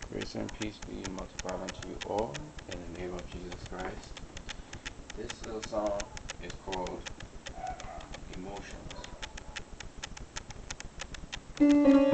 Grace and peace be multiplied unto you all in the name of Jesus Christ. This little song is called Emotions.